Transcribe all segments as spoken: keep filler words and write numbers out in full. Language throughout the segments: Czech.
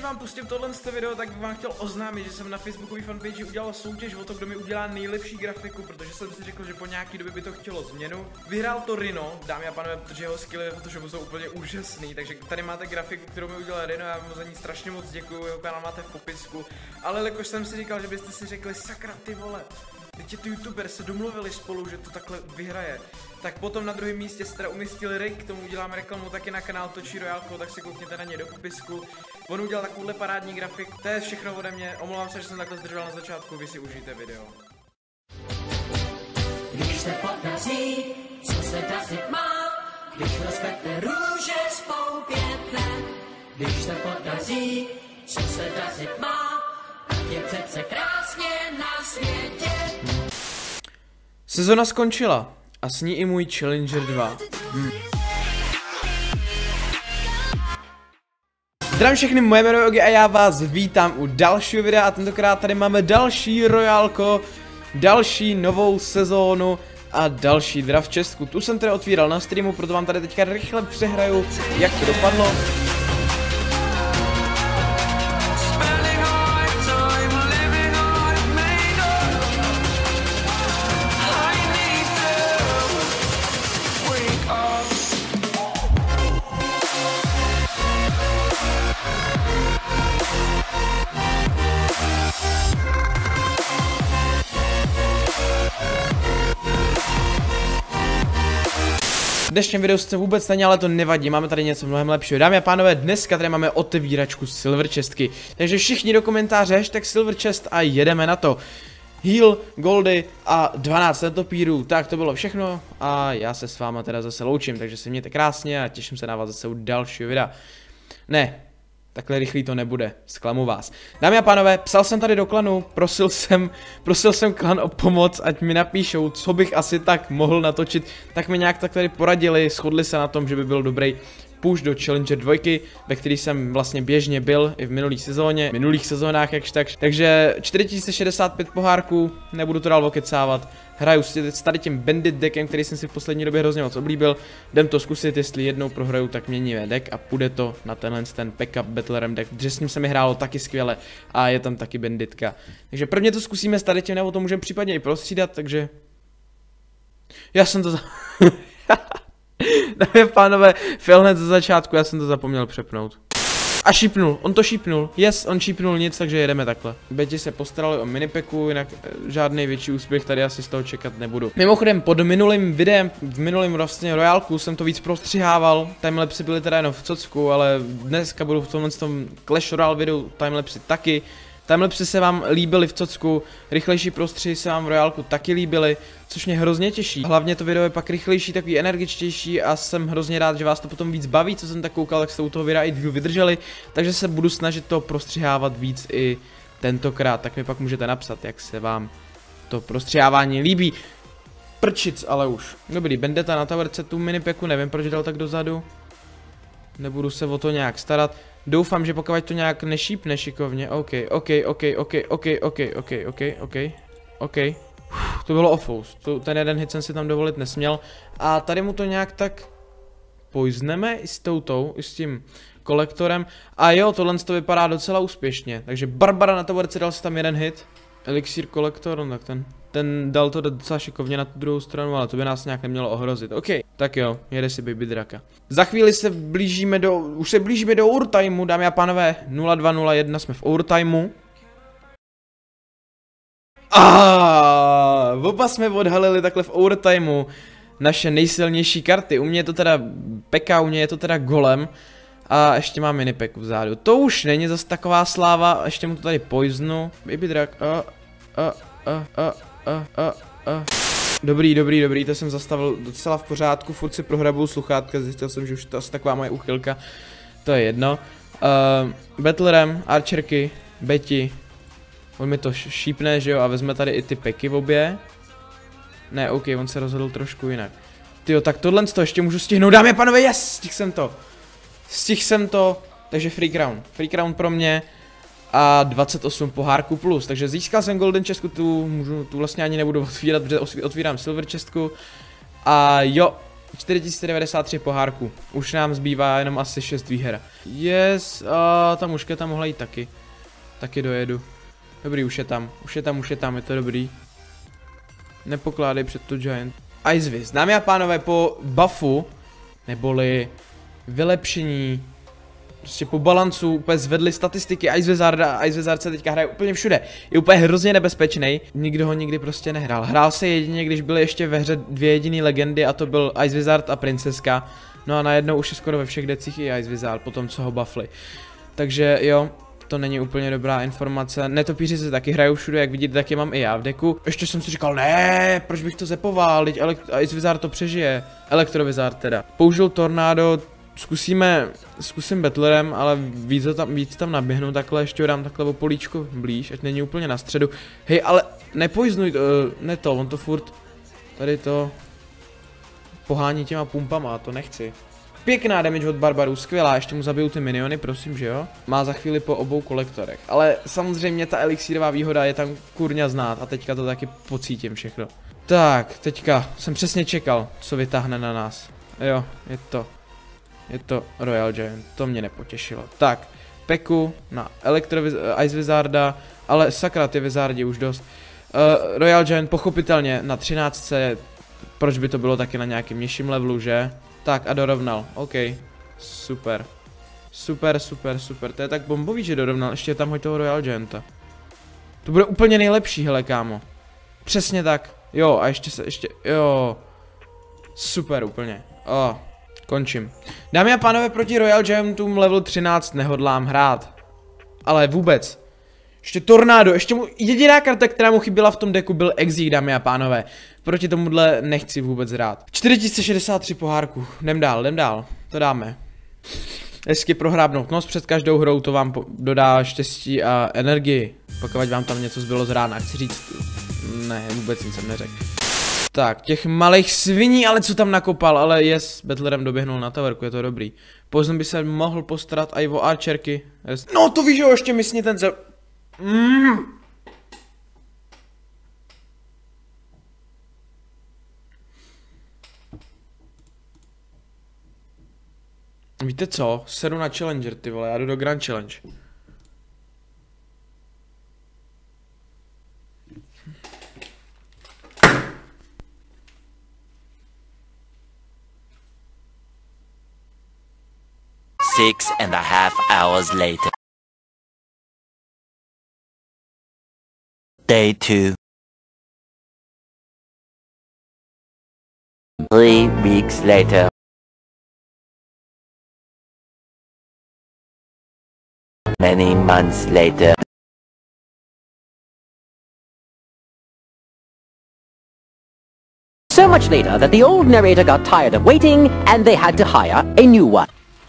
vám pustím tohle video, tak bych vám chtěl oznámit, že jsem na facebookové fanpage udělal soutěž o to, kdo mi udělá nejlepší grafiku, protože jsem si řekl, že po nějaký době by to chtělo změnu. Vyhrál to Rino, dámy a pánové, protože jeho skilly v Photoshopu jsou úplně úžasný, takže tady máte grafiku, kterou mi udělal Rino, já mu za ní strašně moc děkuju, jeho kanál máte v popisku, ale jakož jsem si říkal, že byste si řekli, sakra ty vole, teď je to youtuber, se domluvili spolu, že to takhle vyhraje. Tak potom na druhém místě se teda umístil Rick, k tomu udělám reklamu taky na kanál Točí Royálko, tak si koukněte na ně do popisku. On udělal takovouhle parádní grafik, to je všechno ode mě, omlouvám se, že jsem takhle zdržel na začátku, vy si užijte video. Když se podaří, co se dařit má, když rozkvete růže spoupěte. Když se podaří, co se dařit má, tak je přece krásně na světě. Sezona skončila a s ní i můj Challenger dva. Hmm. Zdravím všechny, moje jméno je Ogi a já vás vítám u dalšího videa a tentokrát tady máme další Royálko, další novou sezónu a další draft čestku. Tu jsem tedy otvíral na streamu, proto vám tady teďka rychle přehraju, jak to dopadlo. V dnešním videu se vůbec není, ale to nevadí, máme tady něco mnohem lepšího. Dámy a pánové, dneska tady máme otevíračku Silver Chestky. Takže všichni do komentáře hashtag Silver Chest a jedeme na to. Heal, goldy a dvanáct netopírů. Tak to bylo všechno a já se s váma teda zase loučím, takže se mějte krásně a těším se na vás zase u dalšího videa. Ne, takhle rychlý to nebude, zklamu vás. Dámy a pánové, psal jsem tady do klanu, prosil jsem, prosil jsem klan o pomoc, ať mi napíšou, co bych asi tak mohl natočit, tak mi nějak tak tady poradili, shodli se na tom, že by byl dobrý push do Challenger dva, ve který jsem vlastně běžně byl i v minulý sezóně, v minulých sezónách jakž tak. Takže čtyři tisíce šedesát pět pohárků, nebudu to dál okecávat. Hraju s tady tím Bandit deckem, který jsem si v poslední době hrozně moc oblíbil. Jdem to zkusit, jestli jednou prohraju, tak měníme deck a půjde to na tenhle ten backup Battlerem deck, protože s ním se mi hrálo taky skvěle a je tam taky Banditka. Takže prvně to zkusíme s tady tím, nebo to můžeme případně i prostřídat, takže... Já jsem to za... Dámy a pánové, fail hned ze začátku, já jsem to zapomněl přepnout. A šípnul, on to šípnul, yes, on šípnul nic, takže jedeme takhle. Beti se postarali o minipeku, jinak žádný větší úspěch tady asi z toho čekat nebudu. Mimochodem, pod minulým videem, v minulém vlastně Royálku jsem to víc prostřihával, timelapsy byly teda jenom v cocku, ale dneska budu v tomhle tom Clash Royale videu timelapsy taky. Timelapsy se vám líbily v cocku, rychlejší prostřihy se vám v Royálku taky líbily, což mě hrozně těší. Hlavně to video je pak rychlejší, takový energičtější a jsem hrozně rád, že vás to potom víc baví, co jsem tak koukal, tak jste u toho videa i díl vydrželi, takže se budu snažit to prostřihávat víc i tentokrát, tak mi pak můžete napsat, jak se vám to prostřihávání líbí. Prčic, ale už. Dobrý, Bandita na towerce tu minipeku, nevím proč dal tak dozadu. Nebudu se o to nějak starat. Doufám, že pokud to nějak nešípne šikovně. OK, OK, OK, OK, OK, OK, OK, OK, OK, OK. Uf, to bylo offous. Ten jeden hit jsem si tam dovolit nesměl. A tady mu to nějak tak poizneme i s toutou, i s tím kolektorem. A jo, tohle to vypadá docela úspěšně. Takže Barbara na towerce dal si tam jeden hit. Elixir kolektor, no tak ten, ten dal to docela šikovně na tu druhou stranu, ale to by nás nějak nemělo ohrozit. OK, tak jo, jede si Baby Draka. Za chvíli se blížíme do, už se blížíme do overtimeu, dámy a pánové, nula dva nula jedna jsme v overtimeu. A oba jsme odhalili takhle v overtimeu naše nejsilnější karty. U mě je to teda Peka, u mě je to teda Golem. A ještě mám minipeku vzadu. To už není zase taková sláva, ještě mu to tady poiznu. Baby Drak, uh, uh, uh, uh, uh, uh, uh. Dobrý, dobrý, dobrý, to jsem zastavil docela v pořádku, furt si prohrabuju sluchátka, zjistil jsem, že už to asi taková moje uchylka. To je jedno. Uh, Battlerem, Archerky, Betty. On mi to šípne, že jo, a vezme tady i ty peky v obě. Ne, OK, on se rozhodl trošku jinak. Tyjo, tak tohle to ještě můžu stihnout, dámy a pánové, yes, stihl jsem to. Stihl jsem to, takže free crown. Free crown pro mě a dvacet osm pohárků plus. Takže získal jsem golden chestku, tu, můžu, tu vlastně ani nebudu otvírat, protože otvírám silver chestku. A jo, čtyři tisíce devadesát tři pohárků. Už nám zbývá jenom asi šest výher. Yes, a ta mušketa mohla jít taky. Taky dojedu. Dobrý, už je tam, už je tam, už je tam, je to dobrý. Nepokládej před to Giant. Ice Viz, dámy a pánové, po buffu, neboli vylepšení, prostě po balancu úplně zvedli statistiky Ice Wizarda a Ice Wizard se teďka hraje úplně všude. Je úplně hrozně nebezpečný, nikdo ho nikdy prostě nehrál. Hrál se jedině, když byly ještě ve hře dvě jediné legendy a to byl Ice Wizard a Princeska. No a najednou už je skoro ve všech decích i Ice Wizard, po tom co ho buffli. Takže jo, to není úplně dobrá informace. Netopíři se taky hrajou všude, jak vidíte, taky mám i já v deku. Ještě jsem si říkal, ne, proč bych to zepoval, teď Ice Wizard to přežije. Elektrovizard teda. Použil tornádo, zkusíme, zkusím battlerem, ale víc tam, víc tam naběhnu, takhle ještě dám takhle o políčko blíž, ať není úplně na středu. Hej, ale nepojznuj, uh, ne to, on to furt, tady to pohání těma pumpama, to nechci. Pěkná damage od Barbarů, skvělá, ještě mu zabiju ty miniony, prosím, že jo? Má za chvíli po obou kolektorech, ale samozřejmě ta elixírová výhoda je tam kurňa znát a teďka to taky pocítím všechno. Tak, teďka jsem přesně čekal, co vytáhne na nás. Jo, je to, je to Royal Giant, to mě nepotěšilo. Tak, Peku na Elektro Ice Wizarda, ale sakra, ty Wizardi už dost. Uh, Royal Giant pochopitelně na třináctce, proč by to bylo taky na nějakém nižším levelu, že? Tak a dorovnal, OK, super, super, super, super, to je tak bombový, že dorovnal, ještě tam hoď toho Royal Gianta. To bude úplně nejlepší, hele kámo, přesně tak, jo a ještě se, ještě, jo, super úplně, oh, končím. Dámy a pánové, proti Royal Giantům level třináct nehodlám hrát, ale vůbec. Ještě tornádo, ještě mu, jediná karta, která mu chyběla v tom deku, byl Exík, dámy a pánové. Proti tomuhle nechci vůbec hrát. čtyři tisíce šedesát tři pohárků, jdem dál, jdem dál, to dáme. Hezky prohrábnout nos před každou hrou, to vám dodá štěstí a energii. Pokud vám tam něco zbylo z rána, chci říct, ne, vůbec nic jsem neřekl. Tak, těch malých sviní, ale co tam nakopal, ale yes, Battlerem doběhnul na towerku, je to dobrý. Pozdě by se mohl postarat i o archerky. Yes. No to víš, jo, ještě mysli ten se... Mm. Víte co? Sedu na Challenger, ty vole, já jdu do Grand Challenge. Six and a half hours later. Day two. Three weeks later. Many months later. So much later that the old narrator got tired of waiting and they had to hire a new one.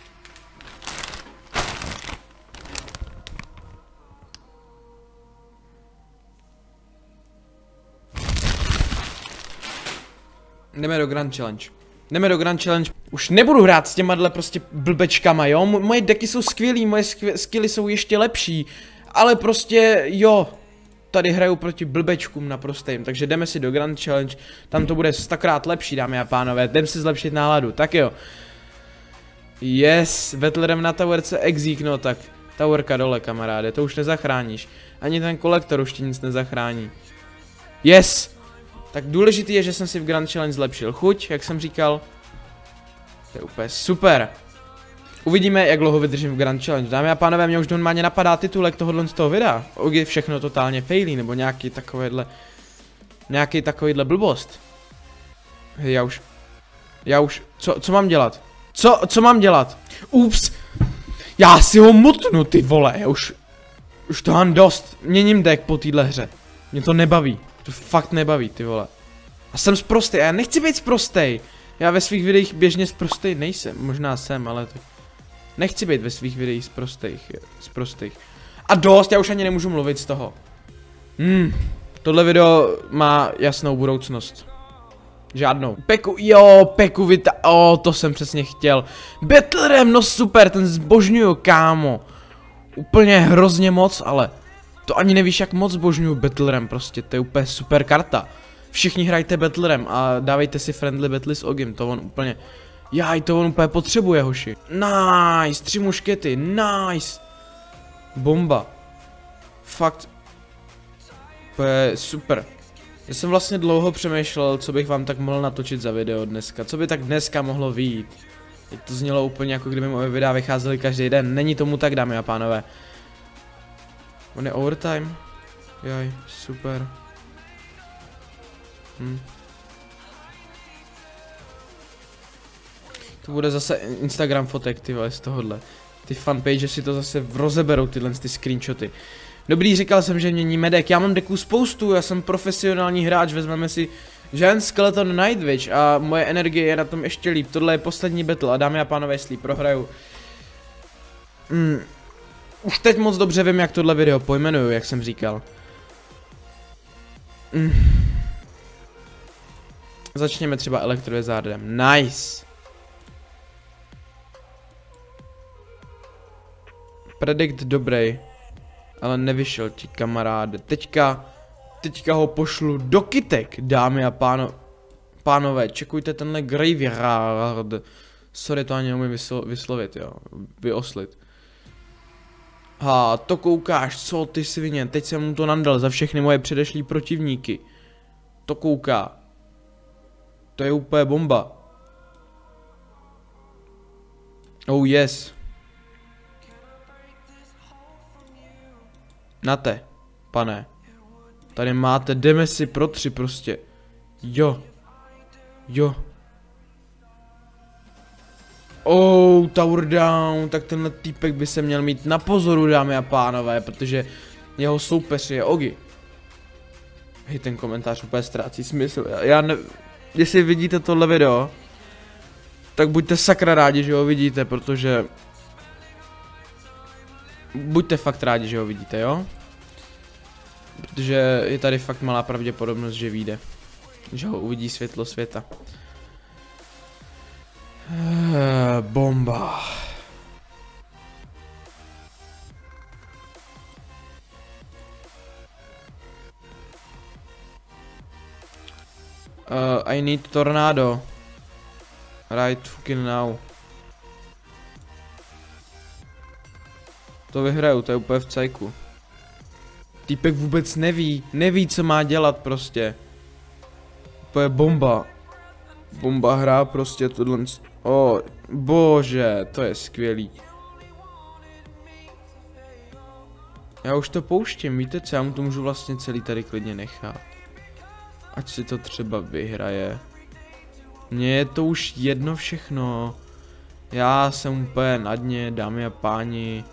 Jdeme do Grand Challenge. Jdeme do Grand Challenge. Už nebudu hrát s těma prostě blbečkama, jo? Moje deky jsou skvělý, moje skilly jsou ještě lepší. Ale prostě, jo. Tady hraju proti blbečkům naprostým. Takže jdeme si do Grand Challenge. Tam to bude stokrát lepší, dámy a pánové. Jdem si zlepšit náladu. Tak jo. Yes, Battlerem na towerce Exík, no tak. Towerka dole, kamaráde, to už nezachráníš. Ani ten kolektor už ti nic nezachrání. Yes! Tak důležitý je, že jsem si v Grand Challenge zlepšil chuť, jak jsem říkal. To je úplně super. Uvidíme, jak dlouho vydržím v Grand Challenge. Dámy a pánové, mě už normálně napadá titulek tohohle z toho videa. Je všechno totálně failí, nebo nějaký takovýhle... Nějaký takovýhle blbost. Hej, já už... Já už... Co, co mám dělat? Co, co mám dělat? Ups! Já si ho mutnu, ty vole, já už... Už to mám dost. Měním deck po téhle hře. Mě to nebaví. To fakt nebaví, ty vole. A jsem sprostej, a já nechci být sprostej. Já ve svých videích běžně sprostej nejsem, možná jsem, ale tak... Nechci být ve svých videích sprostejch, sprostejch. A dost, já už ani nemůžu mluvit z toho. Hmm, tohle video má jasnou budoucnost. Žádnou. Peku, jo, Peku Vita, o, to jsem přesně chtěl. Battlerem, no super, ten zbožňuju, kámo. Úplně hrozně moc, ale... To ani nevíš, jak moc zbožňuju Battlerem, prostě, to je úplně super karta. Všichni hrajte battlerem a dávejte si friendly battle s Ogim, to on úplně, jaj, to on úplně potřebuje, hoši. Nice, tři muškety, nice. Bomba. Fakt. To je super. Já jsem vlastně dlouho přemýšlel, co bych vám tak mohl natočit za video dneska, co by tak dneska mohlo vyjít. Teď to znělo úplně jako kdyby moje videa vycházely každý den, není tomu tak, dámy a pánové. On je overtime? Jaj, super. Hm. To bude zase Instagram fotek, ty vole, z tohohle. Ty fanpage si to zase rozeberou, tyhle ty screenshoty. Dobrý, říkal jsem, že mění medek, já mám deků spoustu, já jsem profesionální hráč, vezmeme si Giant Skeleton Nightwitch a moje energie je na tom ještě líp, tohle je poslední battle a dámy a pánové, jestli prohraju. Hmm. Už teď moc dobře vím, jak tohle video pojmenuju, jak jsem říkal. Hmm. Začněme třeba Elektrovizardem, nice. Predict dobrý, ale nevyšel ti, kamaráde. Teďka, teďka ho pošlu do kytek, dámy a páno, pánové. Čekujte tenhle Graveyard. Sorry, to ani neumím vyslo, vyslovit, jo. Vyoslit. Ha, to koukáš, co ty svině. Teď jsem mu to nandal za všechny moje předešlý protivníky. To kouká. To je úplně bomba. Oh yes. Nate, pane. Tady máte, jdeme si pro tři prostě. Jo. Jo. Oh, tower down, tak tenhle týpek by se měl mít na pozoru, dámy a pánové, protože jeho soupeř je Ogi. Hej, ten komentář úplně ztrácí smysl, já, já ne... Jestli vidíte tohle video, tak buďte sakra rádi, že ho vidíte, protože... Buďte fakt rádi, že ho vidíte, jo? Protože je tady fakt malá pravděpodobnost, že vyjde. Že ho uvidí světlo světa. Bomba. Uh, I need tornado. Right fucking now. To vyhraju, to je úplně v cajku. Týpek vůbec neví, neví co má dělat prostě. To je bomba. Bomba hra prostě tohle. O, bože, to je skvělý. Já už to pouštím, víte co, já mu to můžu vlastně celý tady klidně nechat. Ať si to třeba vyhraje. Mně je to už jedno všechno. Já jsem úplně na dně, dámy a páni.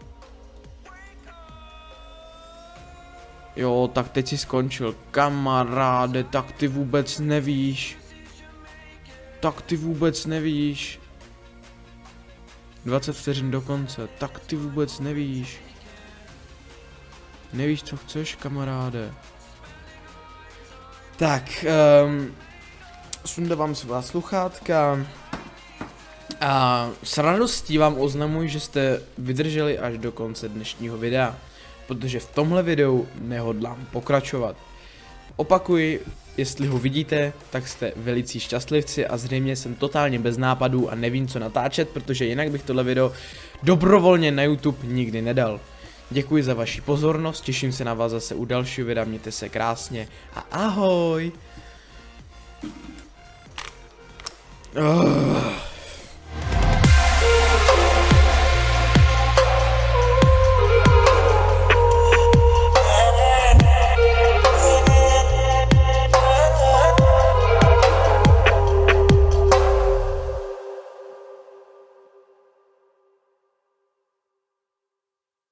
Jo, tak teď si skončil, kamaráde, tak ty vůbec nevíš. Tak ty vůbec nevíš. dvacet vteřin do konce, tak ty vůbec nevíš. Nevíš, co chceš, kamaráde. Tak, um, sundávám svá sluchátka. A s radostí vám oznamuji, že jste vydrželi až do konce dnešního videa. Protože v tomhle videu nehodlám pokračovat. Opakuji, jestli ho vidíte, tak jste velicí šťastlivci a zřejmě jsem totálně bez nápadů a nevím co natáčet, protože jinak bych tohle video dobrovolně na YouTube nikdy nedal. Děkuji za vaši pozornost, těším se na vás zase u dalšího videa, mějte se krásně a ahoj! Oh.